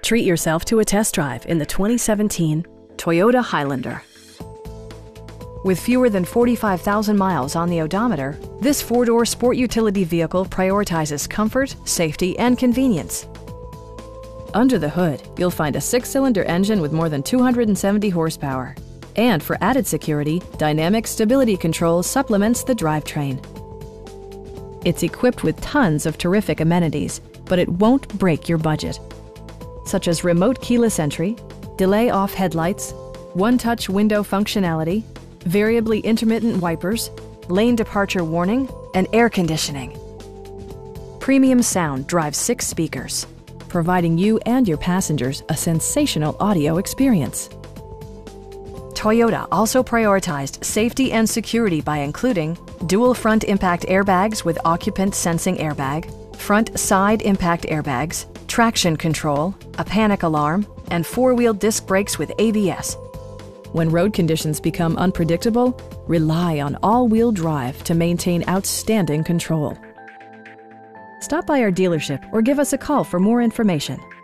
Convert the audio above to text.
Treat yourself to a test drive in the 2017 Toyota Highlander. With fewer than 45,000 miles on the odometer, this four-door sport utility vehicle prioritizes comfort, safety, and convenience. Under the hood, you'll find a 6-cylinder engine with more than 270 horsepower. And for added security, dynamic stability control supplements the drivetrain. It's equipped with tons of terrific amenities, but it won't break your budget, such as remote keyless entry, delay-off headlights, one-touch window functionality, variably intermittent wipers, lane departure warning, and air conditioning. Premium sound drives 6 speakers, providing you and your passengers a sensational audio experience. Toyota also prioritized safety and security by including dual front impact airbags with occupant sensing airbag, front side impact airbags, traction control, a panic alarm, and 4-wheel disc brakes with ABS. When road conditions become unpredictable, rely on all-wheel drive to maintain outstanding control. Stop by our dealership or give us a call for more information.